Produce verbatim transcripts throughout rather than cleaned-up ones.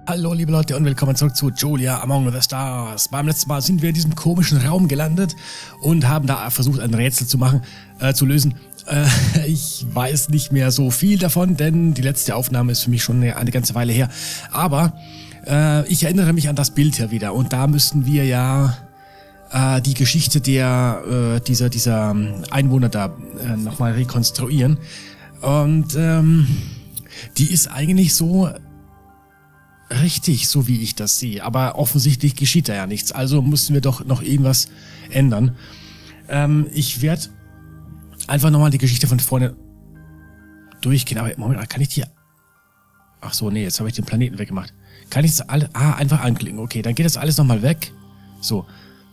Hallo liebe Leute und willkommen zurück zu Julia Among the Stars. Beim letzten Mal sind wir in diesem komischen Raum gelandet und haben da versucht, ein Rätsel zu machen, äh, zu lösen. Äh, ich weiß nicht mehr so viel davon, denn die letzte Aufnahme ist für mich schon eine, eine ganze Weile her. Aber äh, ich erinnere mich an das Bild hier wieder und da müssten wir ja äh, die Geschichte der äh, dieser dieser Einwohner da äh, nochmal rekonstruieren. Und ähm, die ist eigentlich so richtig, so wie ich das sehe. Aber offensichtlich geschieht da ja nichts. Also müssen wir doch noch irgendwas ändern. Ähm, ich werde einfach nochmal die Geschichte von vorne durchgehen. Aber Moment, kann ich die... Ach so, nee, jetzt habe ich den Planeten weggemacht. Kann ich das alles... Ah, einfach anklicken. Okay, dann geht das alles nochmal weg. So.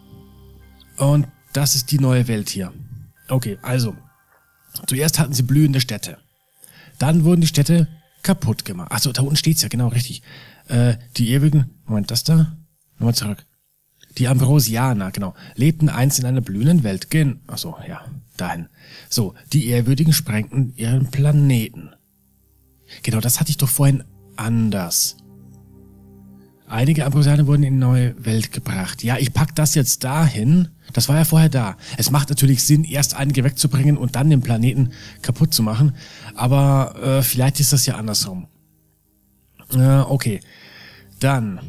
Und das ist die neue Welt hier. Okay, also. Zuerst hatten sie blühende Städte. Dann wurden die Städte kaputt gemacht. Achso, da unten steht's ja, genau, richtig. Äh, die ewigen, Moment, das da? Nochmal zurück. Die Ambrosianer, genau, lebten einst in einer blühenden Welt. Gen Achso, ja, dahin. So, die Ehrwürdigen sprengten ihren Planeten. Genau, das hatte ich doch vorhin anders. Einige Ambrosianer wurden in eine neue Welt gebracht. Ja, ich pack das jetzt dahin. Das war ja vorher da. Es macht natürlich Sinn, erst einige wegzubringen und dann den Planeten kaputt zu machen. Aber äh, vielleicht ist das ja andersrum. Äh, okay. Dann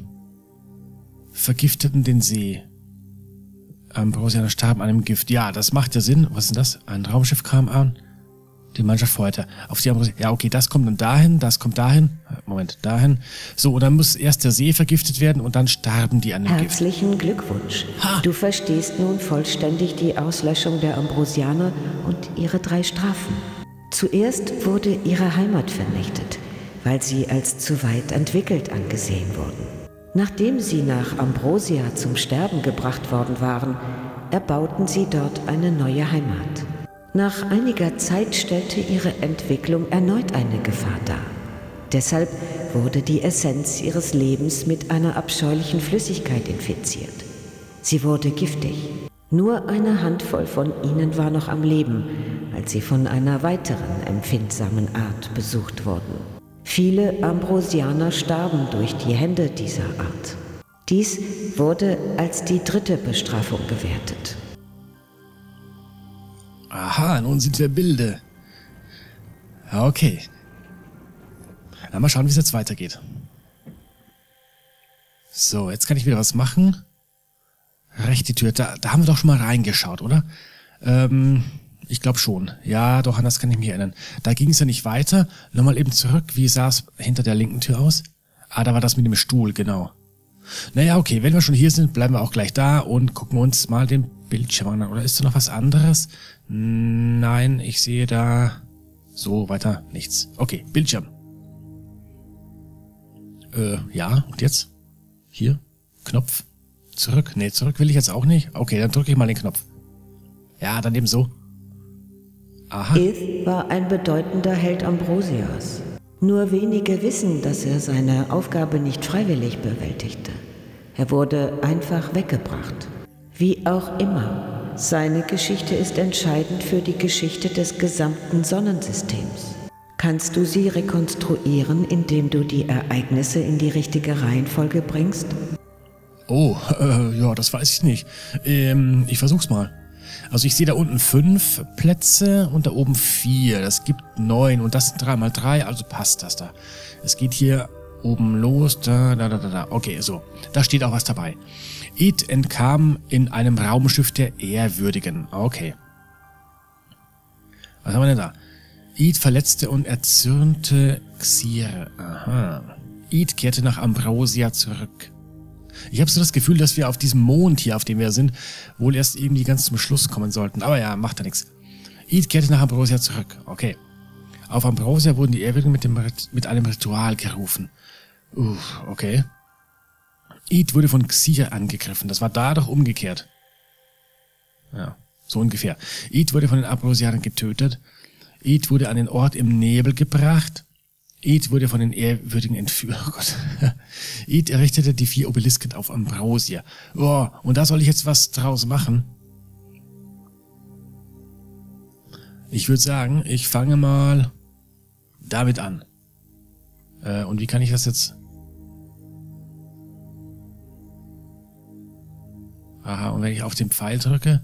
vergifteten den See. Ambrosianer starben an einem Gift. Ja, das macht ja Sinn. Was ist denn das? Ein Raumschiff kam an. Die Mannschaft feuerte auf die Ambrosianer. Ja, okay, das kommt dann dahin, das kommt dahin. Moment, dahin. So, und dann muss erst der See vergiftet werden und dann starben die an dem Gift. Herzlichen Glückwunsch. Ha. Du verstehst nun vollständig die Auslöschung der Ambrosianer und ihre drei Strafen. Zuerst wurde ihre Heimat vernichtet, weil sie als zu weit entwickelt angesehen wurden. Nachdem sie nach Ambrosia zum Sterben gebracht worden waren, erbauten sie dort eine neue Heimat. Nach einiger Zeit stellte ihre Entwicklung erneut eine Gefahr dar. Deshalb wurde die Essenz ihres Lebens mit einer abscheulichen Flüssigkeit infiziert. Sie wurde giftig. Nur eine Handvoll von ihnen war noch am Leben, als sie von einer weiteren empfindsamen Art besucht wurden. Viele Ambrosianer starben durch die Hände dieser Art. Dies wurde als die dritte Bestrafung gewertet. Aha, nun sind wir Bilde. Okay. Dann mal schauen, wie es jetzt weitergeht. So, jetzt kann ich wieder was machen. Rechte Tür, da, da haben wir doch schon mal reingeschaut, oder? Ähm, ich glaube schon. Ja, doch, anders kann ich mich erinnern. Da ging es ja nicht weiter. Nochmal eben zurück. Wie sah es hinter der linken Tür aus? Ah, da war das mit dem Stuhl, genau. Naja, okay, wenn wir schon hier sind, bleiben wir auch gleich da und gucken uns mal den Bildschirm an. Oder ist da noch was anderes? Nein, ich sehe da... So, weiter, nichts. Okay, Bildschirm. Äh, ja, und jetzt? Hier, Knopf. Zurück. Nee, zurück will ich jetzt auch nicht. Okay, dann drücke ich mal den Knopf. Ja, dann eben so. Aha. Ith war ein bedeutender Held Ambrosias. Nur wenige wissen, dass er seine Aufgabe nicht freiwillig bewältigte. Er wurde einfach weggebracht. Wie auch immer, seine Geschichte ist entscheidend für die Geschichte des gesamten Sonnensystems. Kannst du sie rekonstruieren, indem du die Ereignisse in die richtige Reihenfolge bringst? Oh, äh, ja, das weiß ich nicht. Ähm, ich versuch's mal. Also ich sehe da unten fünf Plätze und da oben vier. Das gibt neun und das sind drei mal drei, also passt das da. Es geht hier oben los, da, da, da, da, da. Okay, so. Da steht auch was dabei. Ith entkam in einem Raumschiff der Ehrwürdigen. Okay. Was haben wir denn da? Ith verletzte und erzürnte Xir. Aha. Ith kehrte nach Ambrosia zurück. Ich habe so das Gefühl, dass wir auf diesem Mond hier, auf dem wir sind, wohl erst irgendwie ganz zum Schluss kommen sollten. Aber ja, macht ja nichts. Ith kehrte nach Ambrosia zurück. Okay. Auf Ambrosia wurden die Ehrwürdigen mit, dem, mit einem Ritual gerufen. Uff, okay. Ith wurde von Xir angegriffen. Das war da doch umgekehrt. Ja, so ungefähr. Ith wurde von den Ambrosianern getötet. Ith wurde an den Ort im Nebel gebracht. Ith wurde von den Ehrwürdigen entführt. Oh Gott. Ith errichtete die vier Obelisken auf Ambrosia. Oh, und da soll ich jetzt was draus machen? Ich würde sagen, ich fange mal damit an. Äh, und wie kann ich das jetzt... Und wenn ich auf den Pfeil drücke...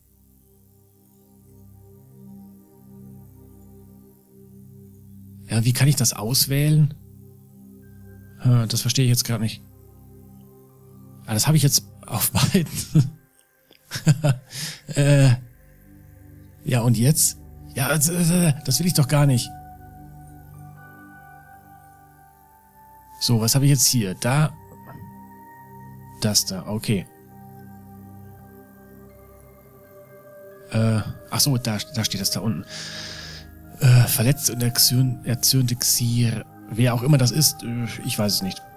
Ja, wie kann ich das auswählen? Das verstehe ich jetzt gerade nicht. Ah, das habe ich jetzt auf beiden. äh, ja, und jetzt? Ja, das, das will ich doch gar nicht. So, was habe ich jetzt hier? Da. Das da, okay. Äh, ach so, da, da steht das da unten. Äh, verletzt und erzürnte Xir. Wer auch immer das ist, äh, ich weiß es nicht.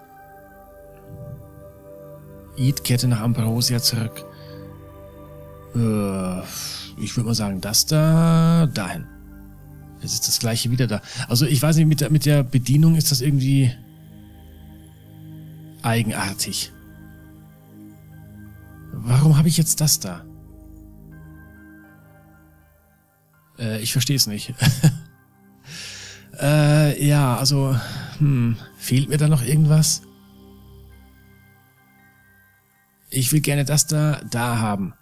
Id kehrte nach Ambrosia zurück. Äh, ich würde mal sagen, das da, dahin. Jetzt ist das gleiche wieder da. Also ich weiß nicht, mit der, mit der Bedienung ist das irgendwie eigenartig. Warum habe ich jetzt das da? Äh, ich verstehe es nicht. äh, ja, also, hm, fehlt mir da noch irgendwas? Ich will gerne das da, da haben.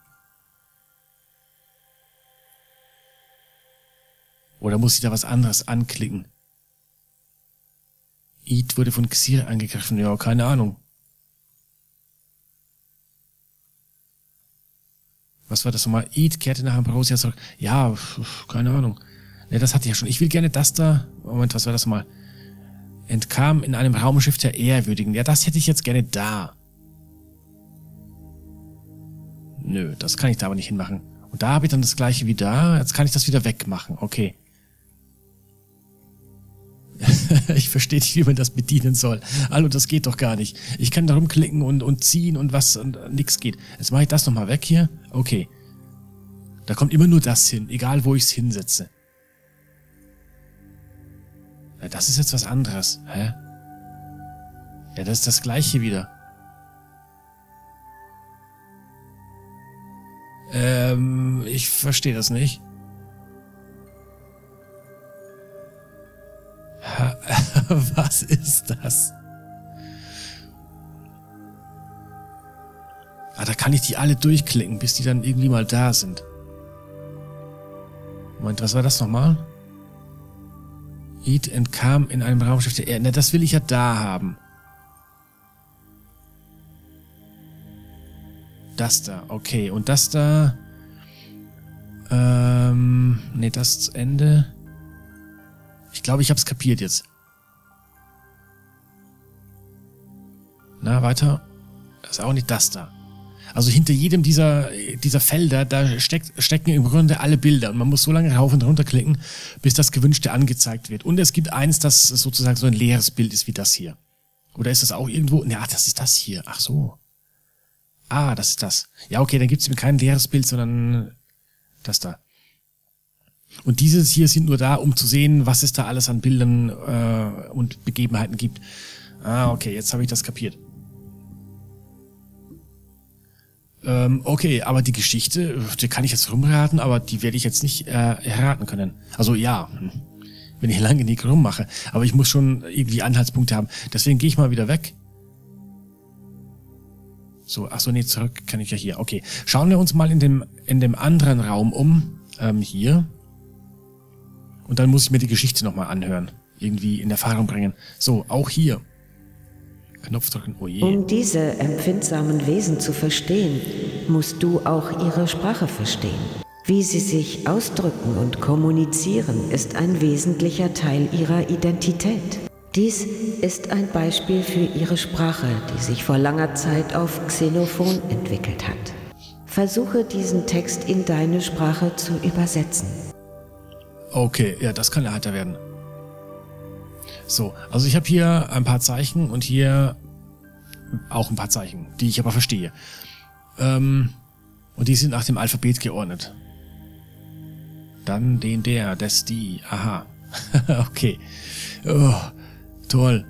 Oder muss ich da was anderes anklicken? Id wurde von Xir angegriffen. Ja, keine Ahnung. Was war das nochmal? Id kehrte nach Ambrosia zurück. Ja, keine Ahnung. Ne, das hatte ich ja schon. Ich will gerne das da... Moment, was war das nochmal? Entkam in einem Raumschiff der Ehrwürdigen. Ja, das hätte ich jetzt gerne da. Nö, das kann ich da aber nicht hinmachen. Und da habe ich dann das gleiche wie da. Jetzt kann ich das wieder wegmachen. Okay. Ich verstehe nicht, wie man das bedienen soll. Hallo, das geht doch gar nicht. Ich kann da rumklicken und, und ziehen und was und nix geht. Jetzt mache ich das nochmal weg hier. Okay. Da kommt immer nur das hin, egal wo ich es hinsetze. Ja, das ist jetzt was anderes. Hä? Ja, das ist das gleiche wieder. Ähm, ich verstehe das nicht. Was ist das? Ah, da kann ich die alle durchklicken, bis die dann irgendwie mal da sind. Moment, was war das nochmal? Id entkam in einem Raumschiff der Erde. Na, das will ich ja da haben. Das da, okay. Und das da... Ähm... Ne, das Ende... Ich glaube, ich habe es kapiert jetzt. Na, weiter. Das ist auch nicht das da. Also hinter jedem dieser, dieser Felder, da steckt, stecken im Grunde alle Bilder. Und man muss so lange rauf und runter klicken, bis das Gewünschte angezeigt wird. Und es gibt eins, das sozusagen so ein leeres Bild ist wie das hier. Oder ist das auch irgendwo? Ja, das ist das hier. Ach so. Ah, das ist das. Ja, okay, dann gibt es mir kein leeres Bild, sondern das da. Und diese hier sind nur da, um zu sehen, was es da alles an Bildern äh, und Begebenheiten gibt. Ah, okay, jetzt habe ich das kapiert. Ähm, okay, aber die Geschichte, die kann ich jetzt rumraten, aber die werde ich jetzt nicht äh, erraten können. Also ja, wenn ich lange genug rummache. Aber ich muss schon irgendwie Anhaltspunkte haben. Deswegen gehe ich mal wieder weg. So, ach so, nee, zurück kann ich ja hier. Okay, schauen wir uns mal in dem, in dem anderen Raum um. Ähm, hier. Und dann muss ich mir die Geschichte nochmal anhören. Irgendwie in Erfahrung bringen. So, auch hier. Knopf drücken, oh je. Um diese empfindsamen Wesen zu verstehen, musst du auch ihre Sprache verstehen. Wie sie sich ausdrücken und kommunizieren, ist ein wesentlicher Teil ihrer Identität. Dies ist ein Beispiel für ihre Sprache, die sich vor langer Zeit auf Xenophon entwickelt hat. Versuche diesen Text in deine Sprache zu übersetzen. Okay, ja, das kann leichter werden. So, also ich habe hier ein paar Zeichen und hier auch ein paar Zeichen, die ich aber verstehe. Ähm, und die sind nach dem Alphabet geordnet. Dann den, der, das, die, aha. Okay. Oh, toll.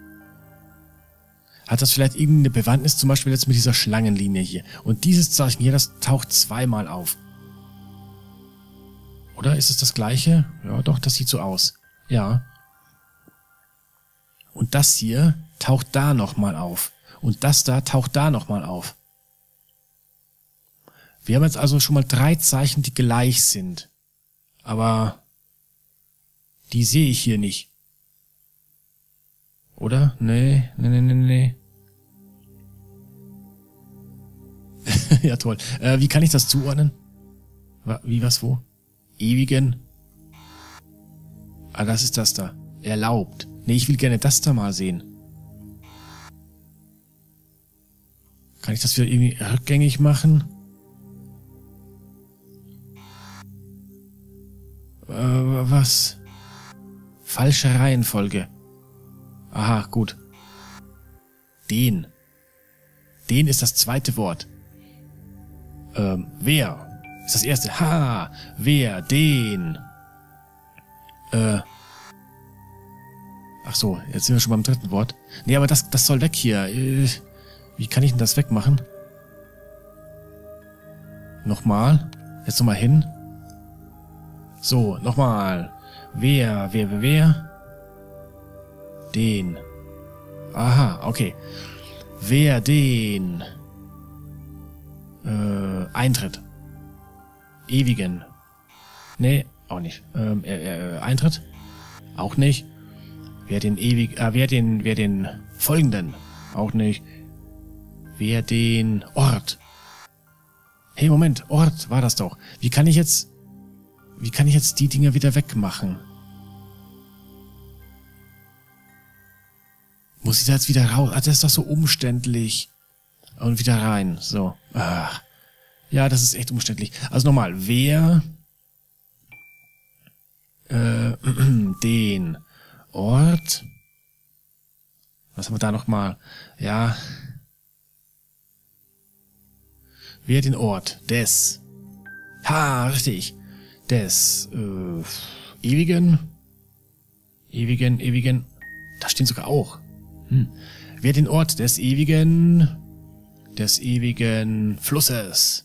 Hat das vielleicht irgendeine Bewandtnis, zum Beispiel jetzt mit dieser Schlangenlinie hier. Und dieses Zeichen hier, das taucht zweimal auf. Oder ist es das gleiche? Ja, doch, das sieht so aus. Ja. Und das hier taucht da nochmal auf. Und das da taucht da nochmal auf. Wir haben jetzt also schon mal drei Zeichen, die gleich sind. Aber die sehe ich hier nicht. Oder? Nee, nee, nee, nee, nee. Ja, toll. Äh, wie kann ich das zuordnen? Wie, was, wo? Ewigen? Ah, das ist das da. Erlaubt. Nee, ich will gerne das da mal sehen. Kann ich das wieder irgendwie rückgängig machen? Äh, was? Falsche Reihenfolge. Aha, gut. Den. Den ist das zweite Wort. Ähm, wer? Ist das erste. Ha! Wer? Den. Äh. Ach so, jetzt sind wir schon beim dritten Wort. Nee, aber das, das soll weg hier. Äh, wie kann ich denn das wegmachen? Nochmal. Jetzt nochmal hin. So, nochmal. Wer, wer, wer, wer? Den. Aha, okay. Wer den äh, Eintritt. Ewigen. Nee, auch nicht. Ähm, äh, äh, Eintritt? Auch nicht. Wer den ewig, äh, wer den, wer den folgenden? Auch nicht. Wer den Ort? Hey, Moment, Ort war das doch. Wie kann ich jetzt, wie kann ich jetzt die Dinger wieder wegmachen? Muss ich da jetzt wieder raus? Ah, das ist doch so umständlich. Und wieder rein. So. Ach. Ja, das ist echt umständlich. Also nochmal. Wer äh, den Ort. Was haben wir da nochmal? Ja. Wer den Ort des. Ha, richtig. Des äh, ewigen. Ewigen, ewigen. Da stehen sogar auch. Hm. Wer den Ort des ewigen, des ewigen Flusses.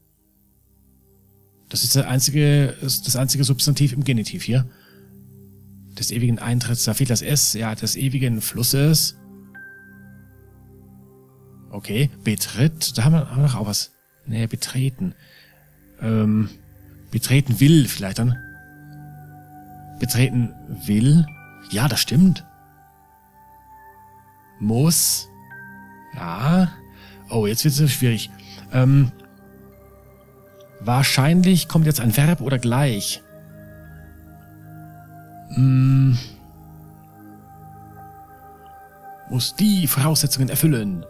Das ist der einzige, das einzige Substantiv im Genitiv hier. Des ewigen Eintritts, da fehlt das S, ja, des ewigen Flusses. Okay, betritt, da haben wir, haben wir noch auch was. Nee, betreten. Ähm, betreten will vielleicht dann. Betreten will. Ja, das stimmt. Muss. Ja. Oh, jetzt wird es schwierig. Ähm, wahrscheinlich kommt jetzt ein Verb oder gleich. Hm. Muss die Voraussetzungen erfüllen.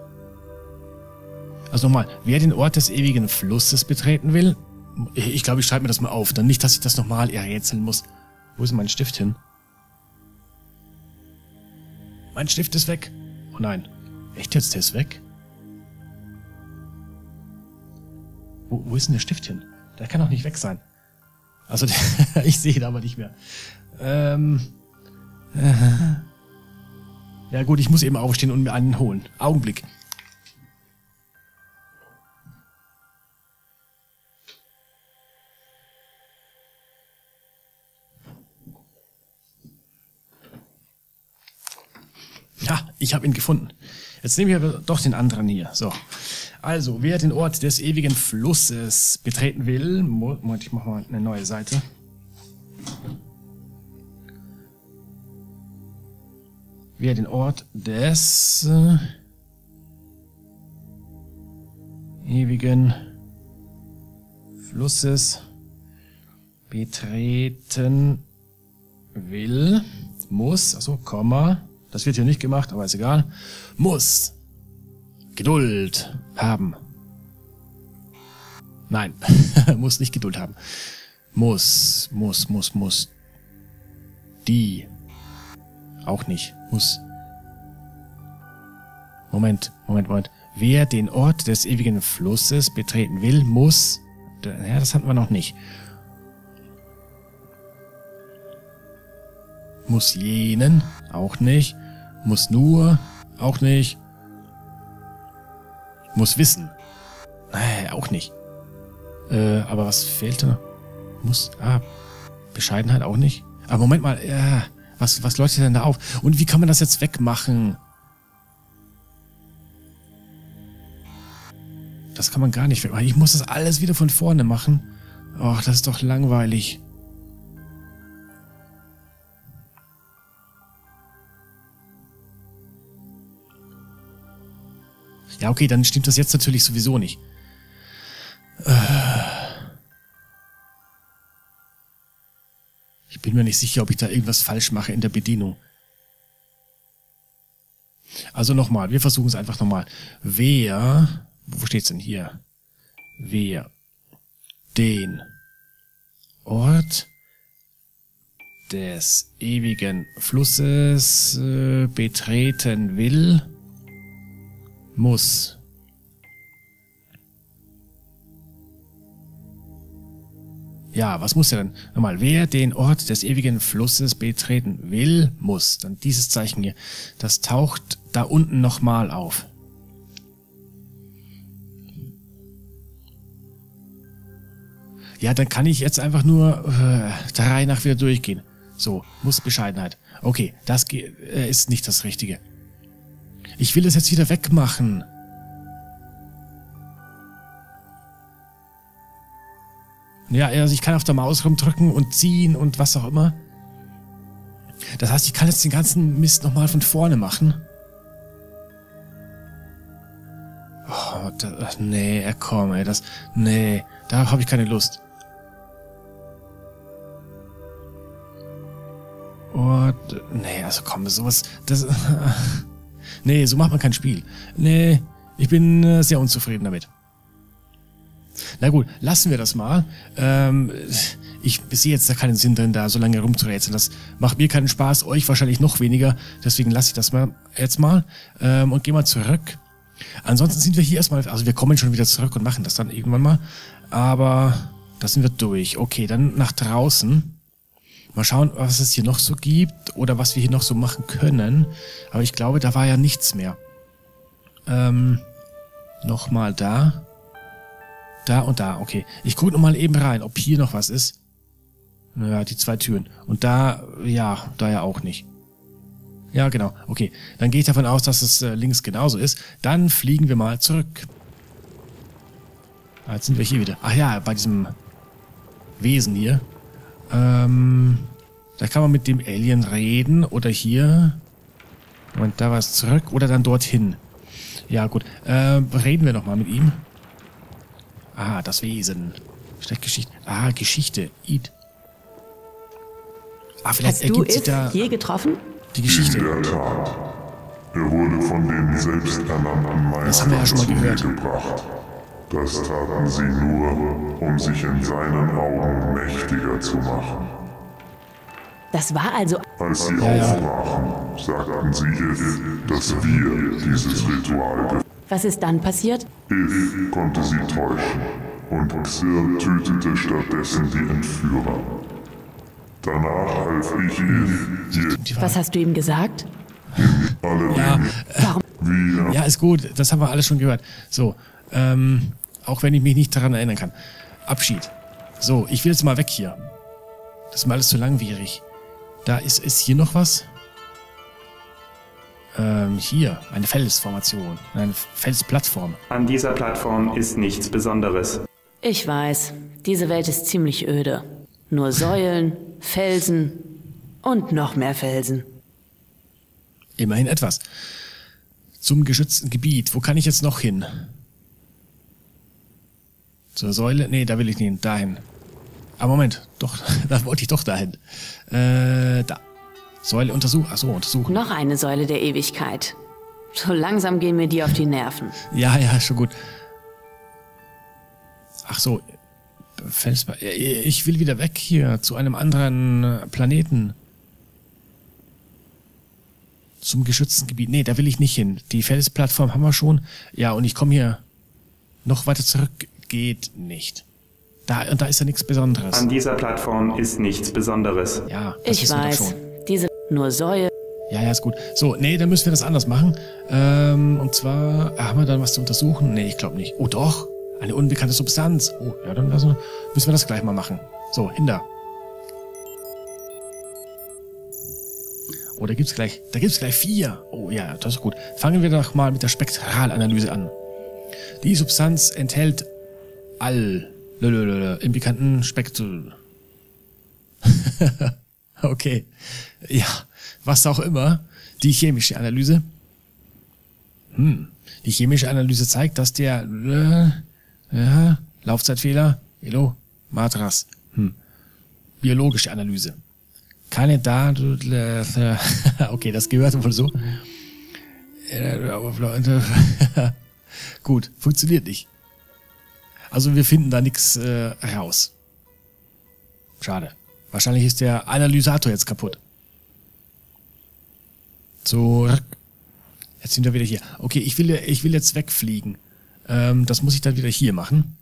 Also nochmal, wer den Ort des ewigen Flusses betreten will, ich glaube, ich schreibe mir das mal auf, dann nicht, dass ich das nochmal errätseln muss. Wo ist mein Stift hin? Mein Stift ist weg. Oh nein. Echt jetzt, der ist weg? Wo, wo ist denn der Stift hin? Der kann doch nicht weg sein. Also, der, ich sehe ihn aber nicht mehr. Ähm. Äh, ja gut, ich muss eben aufstehen und mir einen holen. Augenblick. Ja, ich habe ihn gefunden. Jetzt nehmen wir aber doch den anderen hier. So. Also, wer den Ort des ewigen Flusses betreten will... Moment, ich mache mal eine neue Seite. Wer den Ort des äh, ewigen Flusses betreten will, muss, also Komma, das wird hier nicht gemacht, aber ist egal, muss Geduld haben. Nein, muss nicht Geduld haben. Muss, muss, muss, muss. Die. Auch nicht. Muss. Moment, Moment, Moment. Wer den Ort des ewigen Flusses betreten will, muss... Ja, das hatten wir noch nicht. Muss jenen, auch nicht. Muss nur, auch nicht. Muss wissen. Äh, auch nicht. Äh, aber was fehlt da? Muss, ah, Bescheidenheit auch nicht. Aber Moment mal, ja, was, was leuchtet denn da auf? Und wie kann man das jetzt wegmachen? das kann man gar nicht wegmachen. Ich muss das alles wieder von vorne machen. Och, das ist doch langweilig. Ja, okay, dann stimmt das jetzt natürlich sowieso nicht. Ich bin mir nicht sicher, ob ich da irgendwas falsch mache in der Bedienung. Also nochmal, wir versuchen es einfach nochmal. Wer, wo steht's denn hier? Wer den Ort des ewigen Flusses äh, betreten will, muss ja, was muss er denn? Nochmal, wer den Ort des ewigen Flusses betreten will, muss. Dann dieses Zeichen hier. Das taucht da unten nochmal auf. Ja, dann kann ich jetzt einfach nur äh, der Reihe nach wieder durchgehen. So, muss Bescheidenheit. Okay, das äh, ist nicht das Richtige. Ich will es jetzt wieder wegmachen. Ja, also ich kann auf der Maus rumdrücken und ziehen und was auch immer. Das heißt, ich kann jetzt den ganzen Mist nochmal von vorne machen. Oh, das, nee, komm, ey, das, nee, da habe ich keine Lust. Und, nee, also komm, sowas, das, nee, so macht man kein Spiel. Nee, ich bin äh, sehr unzufrieden damit. Na gut, lassen wir das mal. Ähm, ich sehe jetzt da keinen Sinn drin, da so lange rumzurätseln. Das macht mir keinen Spaß, euch wahrscheinlich noch weniger. Deswegen lasse ich das mal jetzt mal ähm, und gehe mal zurück. Ansonsten sind wir hier erstmal, also wir kommen schon wieder zurück und machen das dann irgendwann mal. Aber da sind wir durch. Okay, dann nach draußen. Mal schauen, was es hier noch so gibt oder was wir hier noch so machen können. Aber ich glaube, da war ja nichts mehr. Ähm, nochmal da. Da und da, okay. Ich gucke nochmal eben rein, ob hier noch was ist. Naja, die zwei Türen. Und da, ja, da ja auch nicht. Ja, genau, okay. Dann gehe ich davon aus, dass es äh, links genauso ist. Dann fliegen wir mal zurück. Ah, jetzt sind wir hier wieder. Ach ja, bei diesem Wesen hier. Ähm, da kann man mit dem Alien reden. Oder hier. Und da was zurück. Oder dann dorthin. Ja, gut. Äh, reden wir nochmal mit ihm. Ah, das Wesen. Vielleicht Geschichte. Ah, Geschichte. Id. Ah, vielleicht Hast du ergibt sich If da je getroffen? die Geschichte. In der Tat. Er wurde von den selbsternannten Das haben wir ja Meistern schon mal zu mir gehört. gebracht. Das taten sie nur, um sich in seinen Augen mächtiger zu machen. Das war also... Als sie Ja, ja. aufbrachen, sagten sie If, dass wir dieses Ritual ge... Was ist dann passiert? If konnte sie täuschen und Xir tötete stattdessen die Entführer. Danach half ich If, Die war- Was hast du ihm gesagt? allerdings Ja, Warum? wir ja, ist gut. Das haben wir alles schon gehört. So, ähm, auch wenn ich mich nicht daran erinnern kann. Abschied. So, ich will jetzt mal weg hier. Das ist mir alles zu langwierig. Da ist, ist hier noch was? Ähm, hier. Eine Felsformation. Eine Felsplattform. An dieser Plattform ist nichts Besonderes. Ich weiß, diese Welt ist ziemlich öde. Nur Säulen, Felsen und noch mehr Felsen. Immerhin etwas. Zum geschützten Gebiet. Wo kann ich jetzt noch hin? Zur Säule? Nee, da will ich nicht. Dahin. Ah, Moment. Doch, da wollte ich doch dahin. Äh, da. Säule untersuchen. Ach so, untersuchen. Noch eine Säule der Ewigkeit. So langsam gehen mir die auf die Nerven. Ja, ja, schon gut. Ach so. Felspa ich will wieder weg hier. Zu einem anderen Planeten. Zum geschützten Gebiet. Nee, da will ich nicht hin. Die Felsplattform haben wir schon. Ja, und ich komme hier noch weiter zurück. Geht nicht. Da, und da ist ja nichts Besonderes. An dieser Plattform ist nichts Besonderes. Ja, das Ich wissen wir doch weiß, schon. diese nur Säulen. Ja, ja, ist gut. So, nee, dann müssen wir das anders machen. Ähm, und zwar, haben wir dann was zu untersuchen? Nee, ich glaube nicht. Oh, doch. Eine unbekannte Substanz. Oh, ja, dann also, müssen wir das gleich mal machen. So, hinter. Oh, da gibt's gleich, da gibt's gleich vier. Oh, ja, das ist gut. Fangen wir doch mal mit der Spektralanalyse an. Die Substanz enthält all im bekannten Spektrum. Okay. Ja, was auch immer. Die chemische Analyse. Hm. Die chemische Analyse zeigt, dass der äh, ja, Laufzeitfehler, Elo, Matras. Hm. Biologische Analyse. Keine da, okay, das gehört wohl so. Gut, funktioniert nicht. Also wir finden da nichts äh, raus. Schade. Wahrscheinlich ist der Analysator jetzt kaputt. So, jetzt sind wir wieder hier. Okay, ich will, ich will jetzt wegfliegen. Ähm, das muss ich dann wieder hier machen.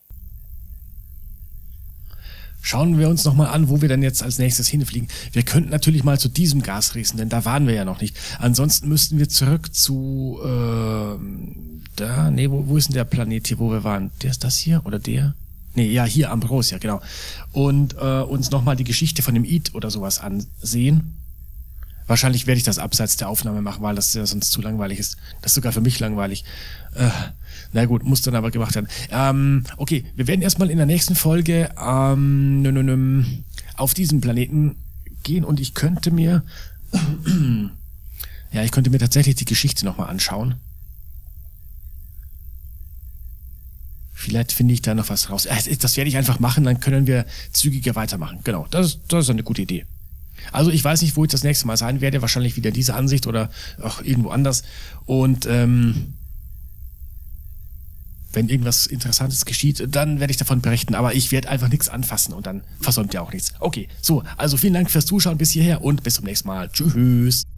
Schauen wir uns nochmal an, wo wir dann jetzt als nächstes hinfliegen. Wir könnten natürlich mal zu diesem Gasriesen, denn da waren wir ja noch nicht. Ansonsten müssten wir zurück zu, äh, da, nee, wo, wo ist denn der Planet hier, wo wir waren? Der ist das hier oder der? Nee, ja, hier, Ambrosia, genau. Und äh, uns nochmal die Geschichte von dem Id oder sowas ansehen. Wahrscheinlich werde ich das abseits der Aufnahme machen, weil das ja sonst zu langweilig ist. Das ist sogar für mich langweilig. Äh, na gut, muss dann aber gemacht werden. Ähm, okay, wir werden erstmal in der nächsten Folge ähm, nö, nö, nö, auf diesem Planeten gehen und ich könnte mir ja, ich könnte mir tatsächlich die Geschichte nochmal anschauen. Vielleicht finde ich da noch was raus. Äh, das werde ich einfach machen, dann können wir zügiger weitermachen. Genau, das, das ist eine gute Idee. Also ich weiß nicht, wo ich das nächste Mal sein werde. Wahrscheinlich wieder diese Ansicht oder auch irgendwo anders. Und ähm, wenn irgendwas Interessantes geschieht, dann werde ich davon berichten. Aber ich werde einfach nichts anfassen und dann versäumt ihr auch nichts. Okay, so, also vielen Dank fürs Zuschauen bis hierher und bis zum nächsten Mal. Tschüss.